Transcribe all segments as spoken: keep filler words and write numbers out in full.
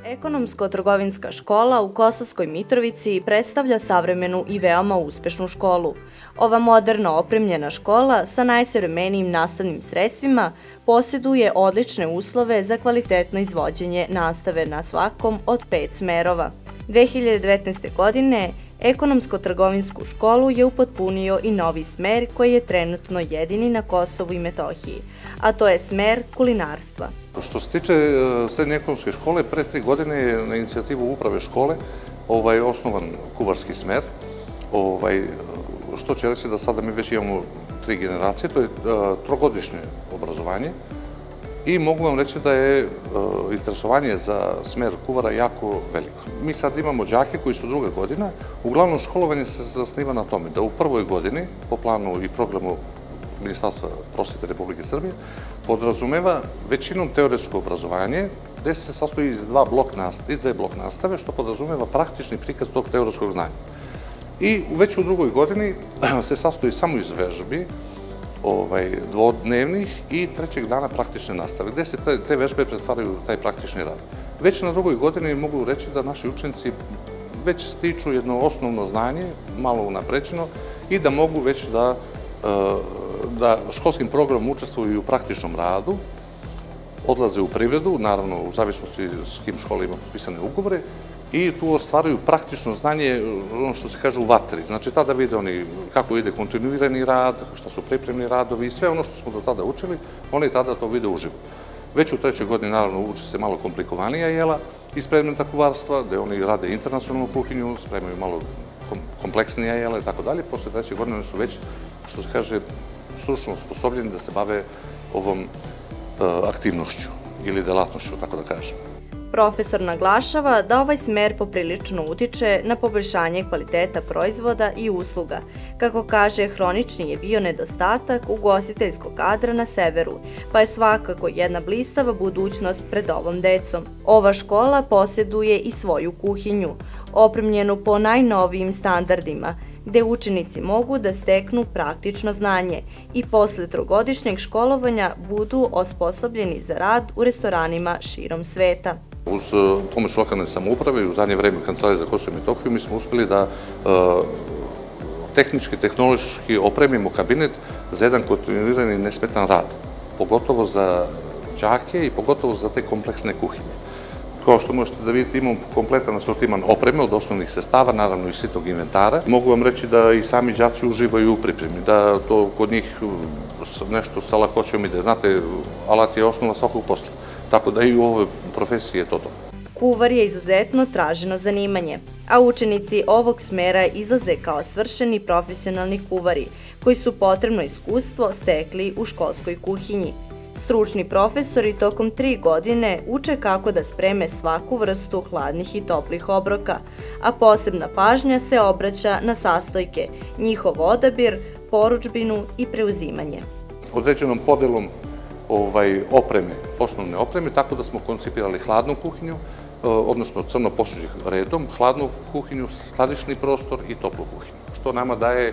Ekonomsko-trgovinska škola u Kosovskoj Mitrovici predstavlja savremenu i veoma uspešnu školu. Ova moderno opremljena škola sa najsavremenijim nastavnim sredstvima posjeduje odlične uslove za kvalitetno izvođenje nastave na svakom od pet smerova. dve hiljade devetnaeste. godine Ekonomsko-trgovinsku školu je upotpunio i novi smer koji je trenutno jedini na Kosovu i Metohiji, a to je smer kulinarstva. Što se tiče srednje ekonomske škole, pre tri godine je na inicijativu uprave škole osnovan kuvarski smer, što će reći da sada mi već imamo tri generacije, to je trogodišnje obrazovanje i mogu vam reći da je interesovanje za smer kuvara jako veliko. Mi sad imamo đake koji su druga godina, uglavnom školovanje se zasniva na tome da u prvoj godini, po planu i programu Ministarstva prosvete Republike Srbije, podrazumeva većinom teoretsko obrazovanje, gde se sastoji iz dva blok nastave, što podrazumeva praktični prikaz tog teoretskog znanja. I već u drugoj godini se sastoji samo iz vežbi, dvodnevnih i trećeg dana praktične nastave, gde se te vežbe pretvaraju u taj praktični rad. Već na drugoj godini mogu reći da naši učenici već stiču jedno osnovno znanje, malo unapređeno, i da mogu već da da školskim programom učestvuju u praktičnom radu, odlaze u privredu, naravno u zavisnosti s kim škola ima potpisane ugovore, i tu ostvaraju praktično znanje, ono što se kaže u vatri. Znači, tada vide oni kako ide kontinuirani rad, šta su pripremni radovi i sve ono što smo do tada učili, oni tada to vide uživo. Već u trećoj godini, naravno, uče se malo komplikovanija jela iz predmeta kuvarstva, gde oni rade internacionalnu kuhinju, spremaju malo kompleksnija jela i tako dalje. Posle treće godine oni su već, što se kaže, stručno osposobljeni da se bave ovom aktivnošću ili delatnošću, tako da kažem. Profesor naglašava da ovaj smer poprilično utiče na poboljšanje kvaliteta proizvoda i usluga. Kako kaže, hronični je bio nedostatak ugostiteljskog kadra na severu, pa je svakako jedna blistava budućnost pred ovom decom. Ova škola posjeduje i svoju kuhinju, opremljenu po najnovijim standardima, gde učenici mogu da steknu praktično znanje i posle trogodišnjeg školovanja budu osposobljeni za rad u restoranima širom sveta. Uz pomoć lokalne samouprave i u zadnje vreme Kancelarije za Kosovo i Metohiju mi smo uspeli da tehnički, tehnološki opremimo kabinet za jedan kontinuirani nesmetan rad, pogotovo za đake i pogotovo za te kompleksne kuhinje. Kao što možete da vidite, imamo kompletan asortiman opreme od osnovnih sestava, naravno i sitnog inventara. Mogu vam reći da i sami đaci uživaju u pripremi, da to kod njih nešto sa lakoćom ide. Znate, alat je osnova svakog posla, tako da i u ovoj profesiji je to to. Kuvar je izuzetno traženo zanimanje, a učenici ovog smera izlaze kao svršeni profesionalni kuvari, koji su potrebno iskustvo stekli u školskoj kuhinji. Stručni profesori tokom tri godine uče kako da spreme svaku vrstu hladnih i toplih obroka, a posebna pažnja se obraća na sastojke, njihov odabir, porudžbinu i preuzimanje. Određenom podelom opreme, osnovne opreme, tako da smo koncipirali hladnu kuhinju, odnosno crno posuđe redom, hladnu kuhinju, skladišni prostor i toplu kuhinju, što nama daje.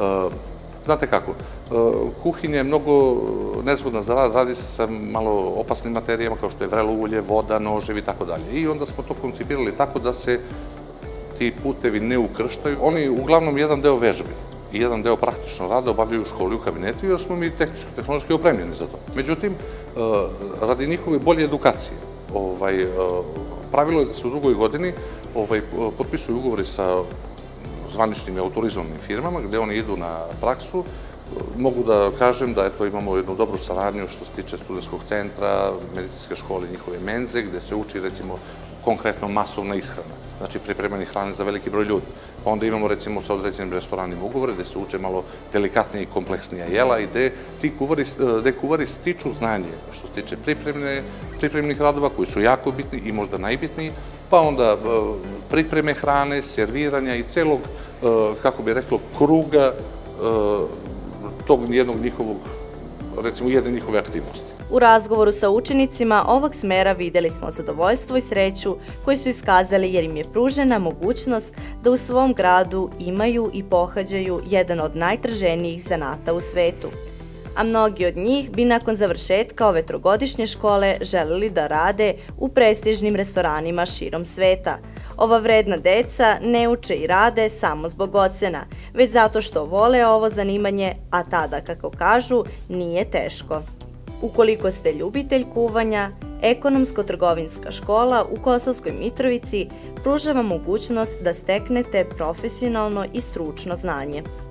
Znate kako, kuhinja je mnogo nezgodna za rad, radi se sa malo opasnim materijama kao što je vrelo ulje, voda, noževi i tako dalje. I onda smo to koncipirali tako da se ti putevi ne ukrštaju. Oni uglavnom jedan deo vežbi i jedan deo praktično rada obavljaju u školi u kabinetu, jer smo mi tehnički opremljeni za to. Međutim, radi njihove bolje edukacije, pravilo je da se u drugoj godini potpisuju ugovori sa zvaničnim i autorizovanim firmama, gde oni idu na praksu. Mogu da kažem da imamo jednu dobru saradnju što se tiče studentskog centra, medicinske škole i njihove menze, gde se uči, recimo, konkretno masovna ishrana, znači pripremanje hrane za veliki broj ljudi. Pa onda imamo, recimo, sa određenim restoranima ugovore, gde se uče malo delikatnija i kompleksnija jela i gde kuvari stiču znanje što se tiče pripremnih radova, koji su jako bitni i možda najbitniji, pa onda pripreme hrane, serviranja i celog, kako bi reklo, kruga tog jednog njihovog, recimo, jedne njihove aktivnosti. U razgovoru sa učenicima ovog smera videli smo zadovoljstvo i sreću koji su iskazali jer im je pružena mogućnost da u svom gradu imaju i pohađaju jedan od najtraženijih zanata u svetu. a mnogi od njih bi nakon završetka ove trogodišnje škole želeli da rade u prestižnim restoranima širom sveta. Ova vredna deca ne uče i rade samo zbog ocena, već zato što vole ovo zanimanje, a tada, kako kažu, nije teško. Ukoliko ste ljubitelj kuvanja, Ekonomsko-trgovinska škola u Kosovskoj Mitrovici pruža vam mogućnost da steknete profesionalno i stručno znanje.